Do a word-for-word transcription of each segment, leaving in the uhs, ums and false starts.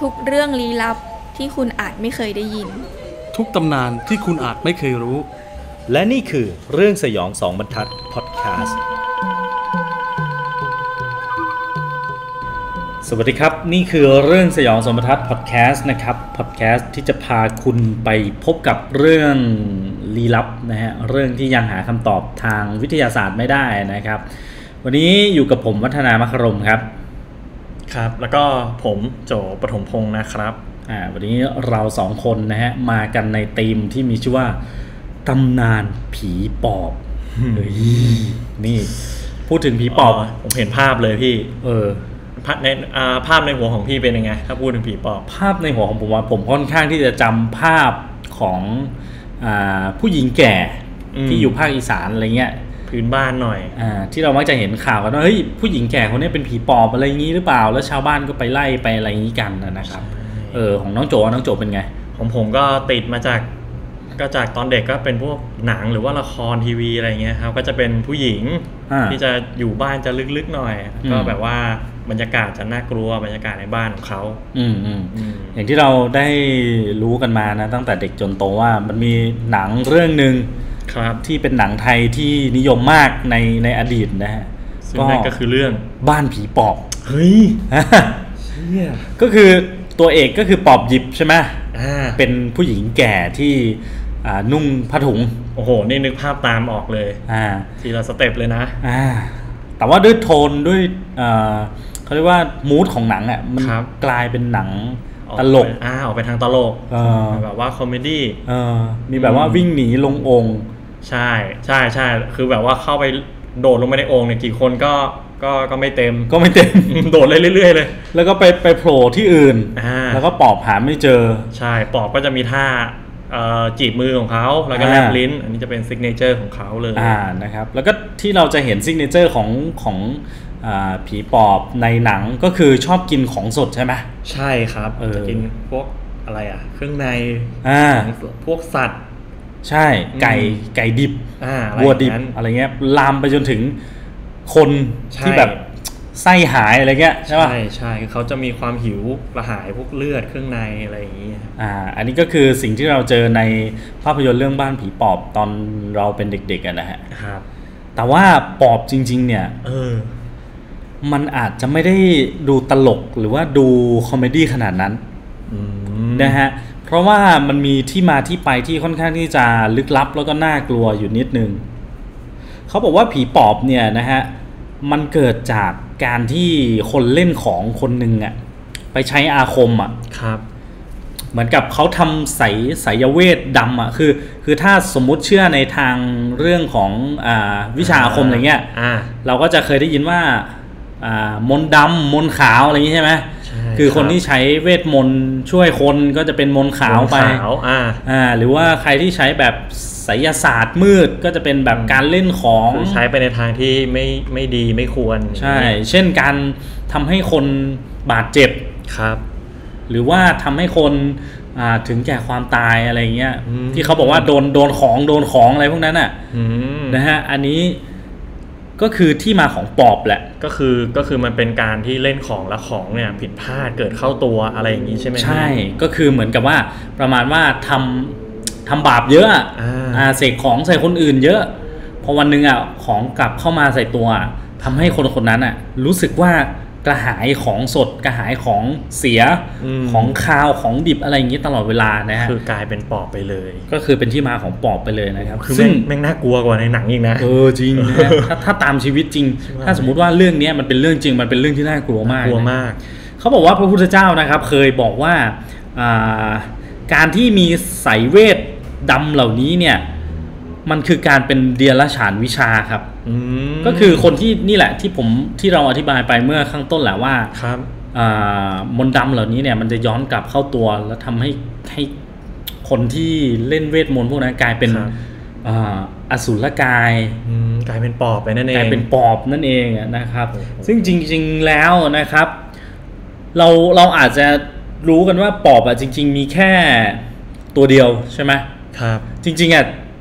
ทุกเรื่องลี้ลับที่คุณอาจไม่เคยได้ยินทุกตำนานที่คุณอาจไม่เคยรู้และนี่คือเรื่องสยองสองบรรทัดพอดแคสต์สวัสดีครับนี่คือเรื่องสยองสองบรรทัดพอดแคสต์นะครับพอดแคสต์ที่จะพาคุณไปพบกับเรื่องลี้ลับนะฮะเรื่องที่ยังหาคำตอบทางวิทยาศาสตร์ไม่ได้นะครับวันนี้อยู่กับผมวัฒนามครมครับครับแล้วก็ผมโจปฐมพงษ์นะครับอ่าวันนี้เราสองคนนะฮะมากันในธีมที่มีชื่อว่าตำนานผีปอบเฮ้ยนี่พูดถึงผีปอบผมเห็นภาพเลยพี่เออภาพในอ่าภาพในหัวของพี่เป็นยังไงถ้าพูดถึงผีปอบภาพในหัวของผมว่าผมค่อนข้างที่จะจำภาพของอ่าผู้หญิงแก่ที่อยู่ภาคอีสานอะไรเงี้ยพื้นบ้านหน่อยอ่าที่เรามักจะเห็นข่าวกันว่าเฮ้ยผู้หญิงแก่คนนี้เป็นผีปอบอะไรอย่างนี้หรือเปล่าแล้วชาวบ้านก็ไปไล่ไปอะไรอย่างนี้กันนะครับเออของน้องโจน้องโจเป็นไงของผมก็ติดมาจากก็จากตอนเด็กก็เป็นพวกหนังหรือว่าละครทีวีอะไรเงี้ยครับก็จะเป็นผู้หญิงที่จะอยู่บ้านจะลึกๆหน่อยก็แบบว่าบรรยากาศจะน่ากลัวบรรยากาศในบ้านของเขาอืมอืมอย่างที่เราได้รู้กันมานะตั้งแต่เด็กจนโตว่ามันมีหนังเรื่องนึงครับที่เป็นหนังไทยที่นิยมมากในในอดีตนะฮะซึ่งนั่นก็คือเรื่องบ้านผีปอบเฮ้ยก็คือตัวเอกก็คือปอบหยิบใช่ไหมอ่าเป็นผู้หญิงแก่ที่อ่านุ่งผ้าถุงโอ้โหนี่นึกภาพตามออกเลยอ่าทีละสเต็ปเลยนะอ่าแต่ว่าด้วยโทนด้วยอ่าเขาเรียกว่ามูดของหนังอ่ะมันกลายเป็นหนังตลกอ่าออกไปทางตลกเออแบบว่าคอมเมดี้เออมีแบบว่าวิ่งหนีลงโอ่งใช่ใช่ใช่คือแบบว่าเข้าไปโดดลงไปในโอ่งเนี่ยกี่คนก็ก็ก็ไม่เต็มก็ไม่เต็มโดดเรื่อยๆเลยแล้วก็ไปไปโผล่ที่อื่นแล้วก็ปอบหาไม่เจอใช่ปอบก็จะมีท่าจีบมือของเขาแล้วก็แลบลิ้นอันนี้จะเป็นซิกเนเจอร์ของเขาเลยอ่านะครับแล้วก็ที่เราจะเห็นซิกเนเจอร์ของของอ่าผีปอบในหนังก็คือชอบกินของสดใช่ไหมใช่ครับจะกินพวกอะไรอ่ะเครื่องในอ่าพวกสัตว์ใช่ไก่ไก่ดิบวัวดิบอะไรเงี้ยลามไปจนถึงคนที่แบบไส้หายอะไรเงี้ยใช่ป่ะใช่ใช่เขาจะมีความหิวกระหายพวกเลือดเครื่องในอะไรอย่างเงี้ยอ่าอันนี้ก็คือสิ่งที่เราเจอในภาพยนตร์เรื่องบ้านผีปอบตอนเราเป็นเด็กๆกันนะฮะครับแต่ว่าปอบจริงๆเนี่ยเออมันอาจจะไม่ได้ดูตลกหรือว่าดูคอมเมดี้ขนาดนั้นนะฮะเพราะว่ามันมีที่มาที่ไปที่ค่อนข้างที่จะลึกลับแล้วก็น่ากลัวอยู่นิดนึงเขาบอกว่าผีปอบเนี่ยนะฮะมันเกิดจากการที่คนเล่นของคนหนึ่งอ่ะไปใช้อาคมอ่ะครับเหมือนกับเขาทำไสไสยเวทดำอ่ะคือคือถ้าสมมุติเชื่อในทางเรื่องของอ่าวิชาอาคมอะไรเงี้ยเราก็จะเคยได้ยินว่าอ่ามนต์ดำมนต์ขาวอะไรอย่างนี้ใช่ไหมคือคนที่ใช้เวทมนต์ช่วยคนก็จะเป็นมนต์ขาวไปอ่าอ่าหรือว่าใครที่ใช้แบบไสยศาสตร์มืดก็จะเป็นแบบการเล่นของใช้ไปในทางที่ไม่ไม่ดีไม่ควรใช่เช่นการทำให้คนบาดเจ็บครับหรือว่าทำให้คนอ่าถึงแก่ความตายอะไรเงี้ยที่เขาบอกว่าโดนโดนของโดนของอะไรพวกนั้นอ่ะนะฮะอันนี้ก็คือที่มาของปอบแหละก็คือก็คือมันเป็นการที่เล่นของแล้วของเนี่ยผิดพลาดเกิดเข้าตัวอะไรอย่างนี้ใช่ไหมใช่ก็คือเหมือนกับว่าประมาณว่าทำทำบาปเยอะอ่าเสกของใส่คนอื่นเยอะพอวันนึงอ่ะของกลับเข้ามาใส่ตัวทำให้คนคนนั้นอ่ะรู้สึกว่ากระหายของสดกระหายของเสียของคาวของดิบอะไรอย่างนี้ตลอดเวลานะฮะคือกลายเป็นปอบไปเลยก็คือเป็นที่มาของปอบไปเลยนะครับคือแม่งน่ากลัวกว่าในหนังอีกนะเออจริงนะถ้าถ้าตามชีวิตจริงถ้าสมมุติว่าเรื่องนี้มันเป็นเรื่องจริงมันเป็นเรื่องที่น่ากลัวมากกลัวมากเขาบอกว่าพระพุทธเจ้านะครับเคยบอกว่าการที่มีไสยเวทดำเหล่านี้เนี่ยมันคือการเป็นเดียรฉานวิชาครับก็คือคนที่นี่แหละที่ผมที่เราอธิบายไปเมื่อข้างต้นแหละว่าครับมนต์ดำเหล่านี้เนี่ยมันจะย้อนกลับเข้าตัวแล้วทำให้ให้คนที่เล่นเวทมนต์พวกนั้นกลายเป็นอสุรกายกลายเป็นปอบไปนั่นเองกลายเป็นปอบนั่นเองนะครับซึ่งจริงๆแล้วนะครับเราเราอาจจะรู้กันว่าปอบอ่ะจริงๆมีแค่ตัวเดียวใช่ไหมครับจริงๆอ่ะ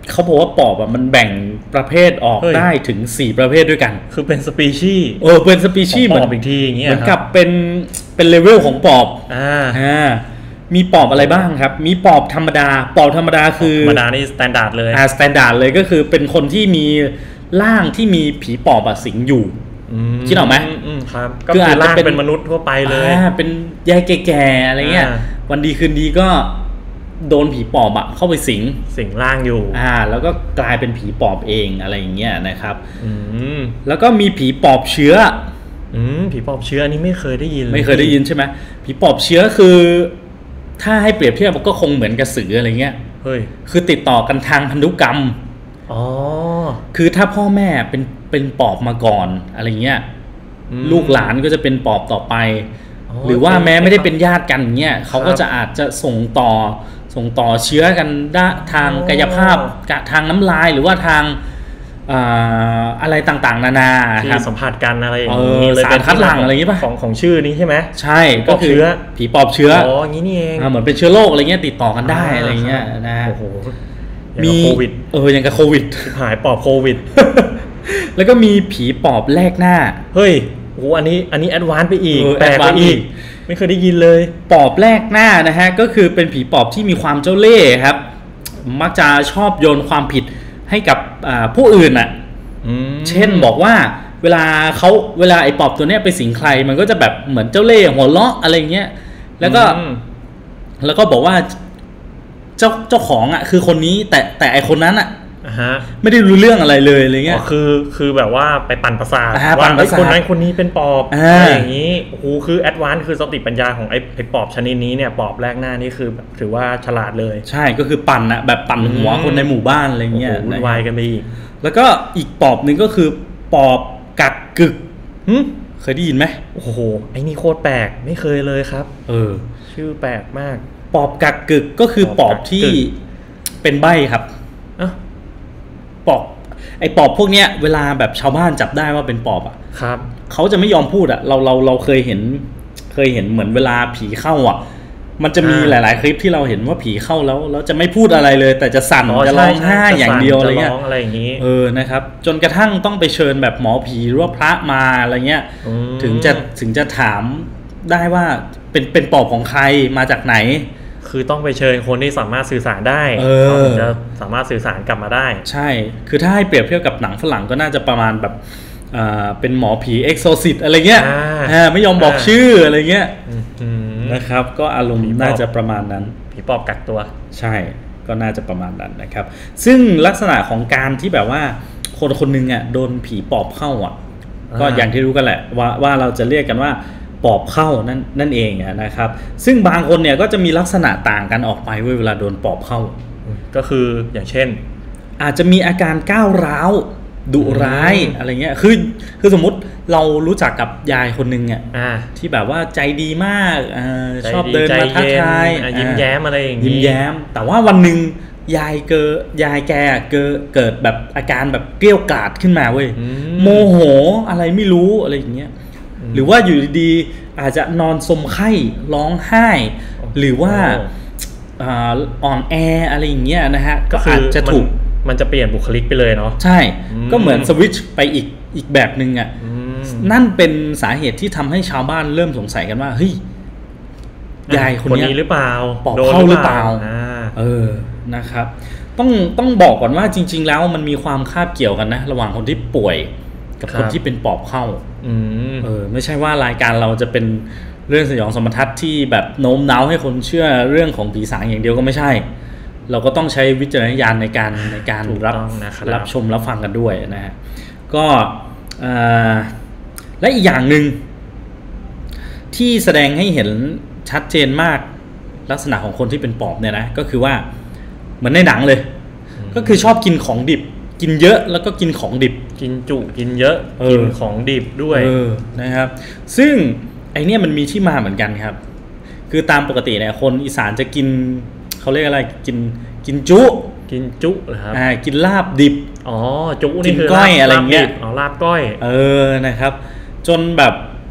เขาบอกว่าปอบอ่ะมันแบ่งประเภทออกได้ถึงสี่ประเภทด้วยกันคือเป็นสปีชีส์เออเป็นสปีชีส์เหมือนอีกทีอย่างเงี้ยเหมือนกับเป็นเป็นเลเวลของปอบอ่าอ่ามีปอบอะไรบ้างครับมีปอบธรรมดาปอบธรรมดาคือธรรมดานี่สแตนดาร์ดเลยอ่าสแตนดาร์ดเลยก็คือเป็นคนที่มีร่างที่มีผีปอบสิงอยู่คิดออกไหมครับก็คือร่างเป็นมนุษย์ทั่วไปเลยอ่าเป็นยายแก่ๆอะไรเงี้ยวันดีคืนดีก็โดนผีปอบอะเข้าไปสิงสิงร่างอยู่อ่าแล้วก็กลายเป็นผีปอบเองอะไรอย่างเงี้ยนะครับอืมแล้วก็มีผีปอบเชื้ออืมผีปอบเชื้ออันนี้ไม่เคยได้ยินไม่เคยได้ยินใช่ไหมผีปอบเชื้อคือถ้าให้เปรียบเทียบก็คงเหมือนกระสืออะไรเงี้ยเฮ้ยคือติดต่อกันทางพันธุกรรมอ๋อคือถ้าพ่อแม่เป็นเป็นปอบมาก่อนอะไรเงี้ยลูกหลานก็จะเป็นปอบต่อไปหรือว่าแม้ไม่ได้เป็นญาติกันเงี้ยเขาก็จะอาจจะส่งต่อส่งต่อเชื้อกันได้ทางกายภาพทางน้ำลายหรือว่าทางอะไรต่างๆนานาที่สัมผัสกันอะไรอย่างนี้เลยเป็นคัดหลั่งอะไรอย่างนี้ป่ะของของชื่อนี้ใช่ไหมใช่ก็คือผีปอบเชื้ออ๋ออย่างนี้นี่เองเหมือนเป็นเชื้อโรคอะไรเงี้ยติดต่อกันได้อะไรเงี้ยนะโอ้โหมีโควิดเออยังกับโควิดหายปอบโควิดแล้วก็มีผีปอบแลกหน้าเฮ้ยโอ้อันนี้อันนี้แอดวานซ์ไปอีกแปลกไปอีกไม่เคยได้ยินเลยปอบแลกหน้านะฮะก็คือเป็นผีปอบที่มีความเจ้าเล่ห์ครับมักจะชอบโยนความผิดให้กับผู้อื่นอ่ะเช่นบอกว่าเวลาเขาเวลาไอ้ปอบตัวเนี้ยไปสิงใครมันก็จะแบบเหมือนเจ้าเล่ห์หัวเราะอะไรเงี้ยแล้วก็แล้วก็บอกว่าเจ้าเจ้าของอ่ะคือคนนี้แต่แต่ไอคนนั้นอ่ะไม่ได้รู้เรื่องอะไรเลยอะไรเงี้ยคือคือแบบว่าไปปั่นประสาทว่าคนนั้นคนนี้เป็นปอบอะไรอย่างนี้โอ้โหคือแอดวานซ์คือสติปัญญาของไอไอปอบชนิดนี้เนี่ยปอบแรกหน้านี่คือถือว่าฉลาดเลยใช่ก็คือปั่นอะแบบปั่นหัวคนในหมู่บ้านอะไรเงี้ยวุ่นวายกันไปอีกแล้วก็อีกปอบหนึ่งก็คือปอบกักกึกเคยได้ยินไหมโอ้โหไอ้นี่โคตรแปลกไม่เคยเลยครับเออชื่อแปลกมากปอบกักกึกก็คือปอบที่เป็นใบ้ครับปอบไอ้ปอบพวกเนี้ยเวลาแบบชาวบ้านจับได้ว่าเป็นปอบอ่ะครับเขาจะไม่ยอมพูดอ่ะเราเราเราเคยเห็นเคยเห็นเหมือนเวลาผีเข้าอ่ะมันจะมีหลายๆคลิปที่เราเห็นว่าผีเข้าแล้วแล้วจะไม่พูดอะไรเลยแต่จะสั่นจะร้องไห้อย่างเดียวอะไรเงี้ยอะไรอย่างนี้เออนะครับจนกระทั่งต้องไปเชิญแบบหมอผีหรือว่าพระมาอะไรเงี้ยถึงจะถึงจะถามได้ว่าเป็นเป็นปอบของใครมาจากไหนคือต้องไปเชิญคนที่สามารถสื่อสารได้เขาถึงจะสามารถสื่อสารกลับมาได้ใช่คือถ้าให้เปรียบเทียบกับหนังฝรั่งก็น่าจะประมาณแบบเป็นหมอผีเอ็กโซซิตอะไรเงี้ยไม่ยอมบอกชื่ออะไรเงี้ยนะครับก็อารมณ์น่าจะประมาณนั้นผีปอบกักตัวใช่ก็น่าจะประมาณนั้นนะครับซึ่งลักษณะของการที่แบบว่าคนคนนึงอ่ะโดนผีปอบเข้าอ่ะก็อย่างที่รู้กันแหละว่าว่าเราจะเรียกกันว่าปอบเข้านั่นนั่นเองนะครับซึ่งบางคนเนี่ยก็จะมีลักษณะต่างกันออกไปเวลาโดนปอบเข้าก็คืออย่างเช่นอาจจะมีอาการก้าวร้าวดุร้ายอะไรเงี้ยคือคือสมมุติเรารู้จักกับยายคนนึงอ่ะที่แบบว่าใจดีมากชอบเดินมาทักทายยิ้มแย้มอะไรอย่างนี้ยิ้มแย้มแต่ว่าวันนึงยายเกอยายแกเกเกิดแบบอาการแบบเกรี้ยวกราดขึ้นมาเว้ยโมโหอะไรไม่รู้อะไรอย่างเงี้ยหรือว่าอยู่ดีๆอาจจะนอนสมไข้ร้องไห้หรือว่าอ่อนแออะไรอย่างเงี้ยนะฮะก็อาจจะถูกมันจะเปลี่ยนบุคลิกไปเลยเนาะใช่ก็เหมือนสวิตช์ไปอีกอีกแบบนึงอ่ะนั่นเป็นสาเหตุที่ทำให้ชาวบ้านเริ่มสงสัยกันว่าเฮ้ยยายคนนี้หรือเปล่าปอบเข้าหรือเปล่าเออนะครับต้องต้องบอกก่อนว่าจริงๆแล้วมันมีความคาบเกี่ยวกันนะระหว่างคนที่ป่วยกับคนที่เป็นปอบเข้าเออไม่ใช่ว่ารายการเราจะเป็นเรื่องสยองสมทัศน์ที่แบบโน้มน้าวให้คนเชื่อเรื่องของผีสางอย่างเดียวก็ไม่ใช่เราก็ต้องใช้วิจารณญาณในการในการรับรับชมรับฟังกันด้วยนะฮะก็และอีกอย่างหนึ่งที่แสดงให้เห็นชัดเจนมากลักษณะของคนที่เป็นปอบเนี่ยนะก็คือว่าเหมือนในหนังเลยก็คือชอบกินของดิบกินเยอะแล้วก็กินของดิบกินจุกินเยอะกินของดิบด้วยนะครับซึ่งไอเนี้ยมันมีที่มาเหมือนกันครับคือตามปกติเนี่ยคนอีสานจะกินเขาเรียกอะไรกินกินจุกินจุเหรอครับอ่ากินลาบดิบอ๋อจุนี่คือก้อยอะไรเงี้ยอ๋อลาบก้อยเออนะครับจนแบบ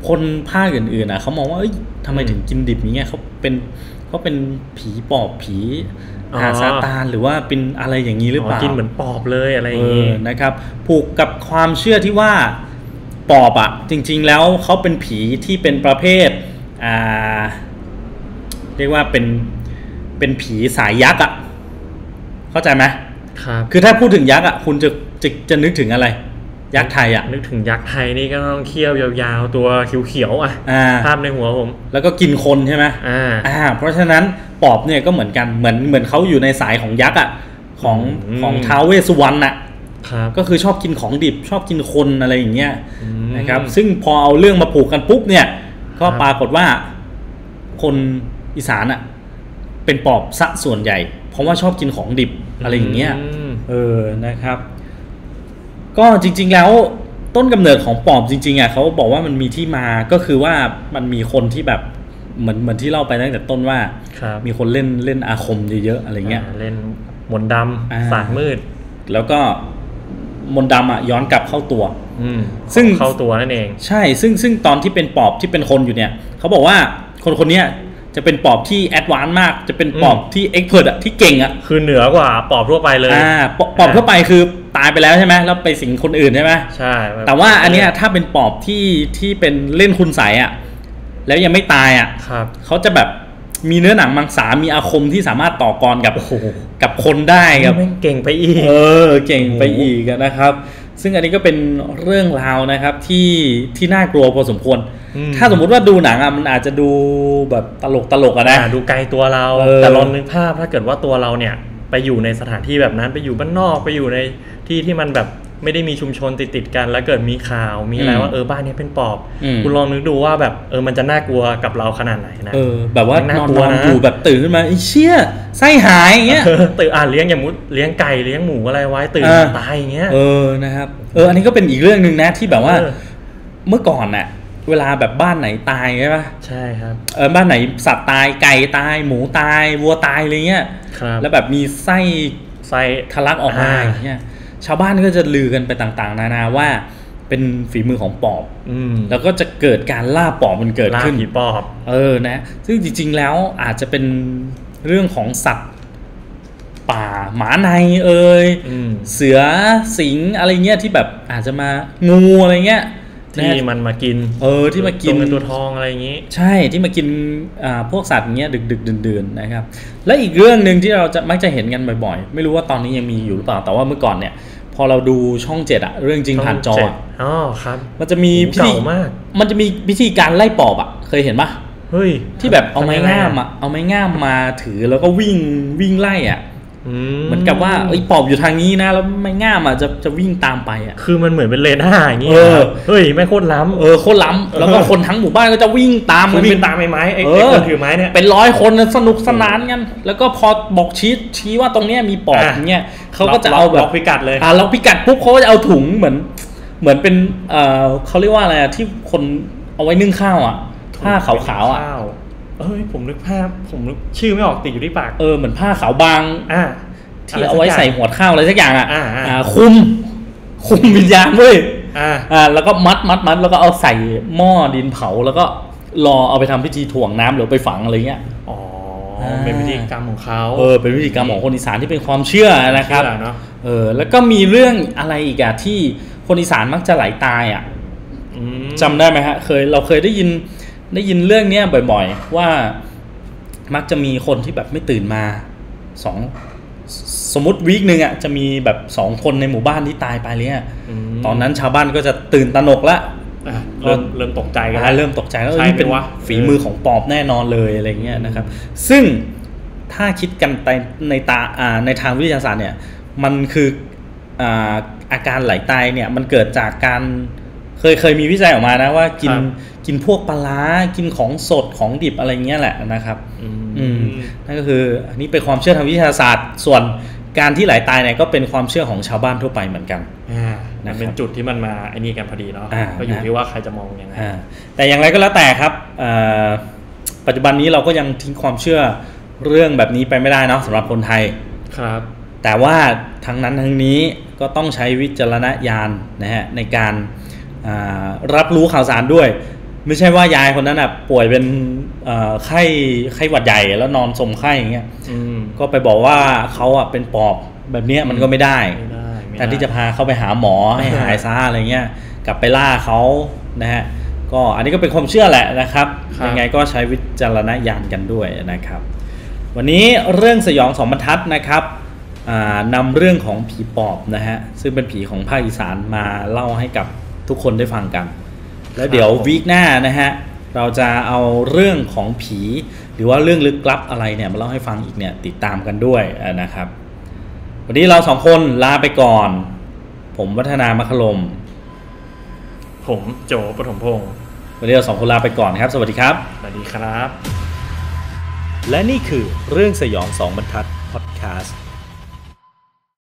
คนภาคอื่นๆอ่ะเขามองว่าเอ้ยทำไมถึงกินดิบอย่างเงี้ยเขาเป็นเขาเป็นผีปอบผีหาซาตานหรือว่าเป็นอะไรอย่างนี้หรือเปล่ากินเหมือนปอบเลยอะไรอย่างนี้นะครับผูกกับความเชื่อที่ว่าปอบอ่ะจริงๆแล้วเขาเป็นผีที่เป็นประเภทอ่าเรียกว่าเป็นเป็นผีสายยักษ์อ่ะเข้าใจไหมครับคือถ้าพูดถึงยักษ์อ่ะคุณจะจะจะนึกถึงอะไรยักษ์ไทยอ่ะนึกถึงยักษ์ไทยนี่ก็ต้องเขี้ยวยาวๆตัวเขียวๆอ่ะภาพในหัวผมแล้วก็กินคนใช่ไหมอ่าอ่าเพราะฉะนั้นปอบเนี่ยก็เหมือนกันเหมือนเหมือนเขาอยู่ในสายของยักษ์อ่ะของของท้าวเวสสุวรรณอ่ะก็คือชอบกินของดิบชอบกินคนอะไรอย่างเงี้ยนะครับซึ่งพอเอาเรื่องมาผูกกันปุ๊บเนี่ยก็ปรากฏว่าคนอีสานอ่ะเป็นปอบซะส่วนใหญ่เพราะว่าชอบกินของดิบอะไรอย่างเงี้ยเออนะครับก็จริงๆแล้วต้นกำเนิดของปอบจริงๆอ่ะเขาบอกว่ามันมีที่มาก็คือว่ามันมีคนที่แบบเหมือนเหมือนที่เล่าไปตั้งแต่ต้นว่ามีคนเล่นเล่นอาคมเยอะๆอะไรเงี้ยเล่นมนต์ดำศาสตร์มืดแล้วก็มนต์ดำอ่ะย้อนกลับเข้าตัวซึ่งเข้าตัวนั่นเองใช่ซึ่งซึ่งตอนที่เป็นปอบที่เป็นคนอยู่เนี่ยเขาบอกว่าคนคนนี้จะเป็นปอบที่แอดวานซ์มากจะเป็นปอบที่เอ็กซ์เพิร์ทอ่ะที่เก่งอ่ะคือเหนือกว่าปอบทั่วไปเลยอ่าปอบทั่วไปคือตายไปแล้วใช่ไหมแล้วไปสิงคนอื่นใช่ไหมใช่แต่ว่าอันเนี้ยถ้าเป็นปอบที่ที่เป็นเล่นคุณใสอ่ะแล้วยังไม่ตายอ่ะเขาจะแบบมีเนื้อหนังมังสามีอาคมที่สามารถต่อกรกับกับคนได้ครับเก่งไปอีกเออเก่งไปอีกนะครับซึ่งอันนี้ก็เป็นเรื่องราวนะครับที่ที่น่ากลัวพอสมควรถ้าสมมุติว่าดูหนังอ่ะมันอาจจะดูแบบตลกตลกอะนะดูไกลตัวเราแต่ลองนึกภาพถ้าเกิดว่าตัวเราเนี่ยไปอยู่ในสถานที่แบบนั้นไปอยู่บ้านนอกไปอยู่ในที่ที่มันแบบไม่ได้มีชุมชนติดติดกันแล้วเกิดมีข่าวมีอะไรว่าเออบ้านนี้เป็นปอบคุณลองนึกดูว่าแบบเออมันจะน่ากลัวกับเราขนาดไหนนะเออแบบว่านอนนอนอยู่แบบตื่นขึ้นมาไอ้เชี่ยไส้หายอย่างเงี้ยตื่นอ่านเลี้ยงอย่างมุดเลี้ยงไก่เลี้ยงหมูอะไรไว้ตื่นตายอย่างเงี้ยเออนะครับเอออันนี้ก็เป็นอีกเรื่องนึงนะที่แบบว่าเมื่อก่อนน่ะเวลาแบบบ้านไหนตายใช่ป่ะใช่ครับเออบ้านไหนสัตว์ตายไก่ตายหมูตายวัวตายอะไรเงี้ยแล้วแบบมีไส้ไส้ทะลักออกมาอย่างเงี้ยชาวบ้านก็จะลือกันไปต่างๆนานาว่าเป็นฝีมือของปอบแล้วก็จะเกิดการล่าปอบมันเกิดขึ้นล่าผีปอบเออนะซึ่งจริงๆแล้วอาจจะเป็นเรื่องของสัตว์ป่าหมาในเอ่ยเสือสิงอะไรเงี้ยที่แบบอาจจะมางูอะไรเงี้ยที่มันมากินเออที่มากินตัวเงินตัวทองอะไรอย่างงี้ใช่ที่มากินอ่าพวกสัตว์เงี้ยดึกๆดื่นๆนะครับและอีกเรื่องนึงที่เราจะมักจะเห็นกันบ่อยๆไม่รู้ว่าตอนนี้ยังมีอยู่หรือเปล่าแต่ว่าเมื่อก่อนเนี่ยพอเราดูช่องเจ็ดอะเรื่องจริงผ่านจออ๋อครับมันจะมีพิธีมันจะมีพิธีการไล่ปอบอะเคยเห็นปะเฮ้ยที่แบบเอาไม้ง่ามอะเอาไม้ง่ามมาถือแล้วก็วิ่งวิ่งไล่อะเหมือนกับว่าไอ้ปอบอยู่ทางนี้นะแล้วไม้ง่ามอ่ะจะจะวิ่งตามไปอ่ะคือมันเหมือนเป็นเรดาร์อย่างงี้เฮ้ยไม่โคตรล้ำเออโคตรล้ำแล้วก็คนทั้งหมู่บ้านก็จะวิ่งตามวิ่งตามไม้ไม้ไอ้คนถือไม้เนี่ยเป็นร้อยคนสนุกสนานกันแล้วก็พอบอกชี้ชี้ว่าตรงเนี้ยมีปอบเงี้ยเขาก็จะเอาแบบล็อกพิกัดเลยอ่าล็อกพิกัดปุ๊บเขาก็จะเอาถุงเหมือนเหมือนเป็นเอ่อเขาเรียกว่าอะไรอ่ะที่คนเอาไว้นึ่งข้าวอ่ะผ้าขาวๆอ่ะเอ้ยผมนึกภาพผมนึกชื่อไม่ออกติดอยู่ที่ปากเออเหมือนผ้าขาวบางอ่าที่เอาไว้ใส่หัวข้าวอะไรสักอย่างอ่ะคุมคุมวิญญาณเว้ยอ่าแล้วก็มัดมัดมัดแล้วก็เอาใส่หม้อดินเผาแล้วก็รอเอาไปทำพิธีถ่วงน้ำหรือไปฝังอะไรเงี้ยอ๋อเป็นพิธีกรรมของเขาเออเป็นพิธีกรรมของคนอีสานที่เป็นความเชื่อนะครับเออแล้วก็มีเรื่องอะไรอีกอะที่คนอีสานมักจะไหลตายอ่ะจำได้ไหมฮะเคยเราเคยได้ยินได้ยินเรื่องเนี้ยบ่อยๆว่ามักจะมีคนที่แบบไม่ตื่นมาสองสมมติวีคหนึ่งอ่ะจะมีแบบสองคนในหมู่บ้านที่ตายไปเลยอ่ะตอนนั้นชาวบ้านก็จะตื่นตระหนกละเริ่มเริ่มตกใจกันเริ่มตกใจแล้วนี่เป็นฝีมือของปอบแน่นอนเลยอะไรเงี้ยนะครับซึ่งถ้าคิดกันในในตาในทางวิทยาศาสตร์เนี่ยมันคืออ่าอาการไหลตายเนี่ยมันเกิดจากการเคยเคยมีวิจัยออกมานะว่ากินกินพวกปลากินของสดของดิบอะไรเงี้ยแหละนะครับอืมนั่นก็คืออันนี้เป็นความเชื่อทางวิทยาศาสตร์ส่วนการที่ไหลตายเนี่ยก็เป็นความเชื่อของชาวบ้านทั่วไปเหมือนกันนะเป็นจุดที่มันมาไอ้นี่กันพอดีเนาะก็อยู่ที่ว่าใครจะมองยังไงแต่อย่างไรก็แล้วแต่ครับปัจจุบันนี้เราก็ยังทิ้งความเชื่อเรื่องแบบนี้ไปไม่ได้เนาะสำหรับคนไทยครับแต่ว่าทั้งนั้นทั้งนี้ก็ต้องใช้วิจารณญาณนะฮะในการรับรู้ข่าวสารด้วยไม่ใช่ว่ายายคนนั้นอ่ะป่วยเป็นไข้ไข้หวัดใหญ่แล้วนอนสมไข้อย่างเงี้ยก็ไปบอกว่าเขาอ่ะเป็นปอบแบบนี้มันก็ไม่ได้แทนที่จะพาเขาไปหาหมอให้หายซะอะไรเงี้ยกลับไปล่าเขานะฮะก็อันนี้ก็เป็นความเชื่อแหละนะครับยังไงก็ใช้วิจารณญาณกันด้วยนะครับวันนี้เรื่องสยองสองบรรทัดนะครับนำเรื่องของผีปอบนะฮะซึ่งเป็นผีของภาคอีสานมาเล่าให้กับทุกคนได้ฟังกันแล้วเดี๋ยววีคหน้านะฮะเราจะเอาเรื่องของผีหรือว่าเรื่องลึกลับอะไรเนี่ยมาเล่าให้ฟังอีกเนี่ยติดตามกันด้วยนะครับวันนี้เราสองคนลาไปก่อนผมวัฒนามคลมผมโจปฐมพงศ์วันนี้เราสองคนลาไปก่อนครับสวัสดีครับสวัสดีครับและนี่คือเรื่องสยองสองบรรทัดพอดแคสต์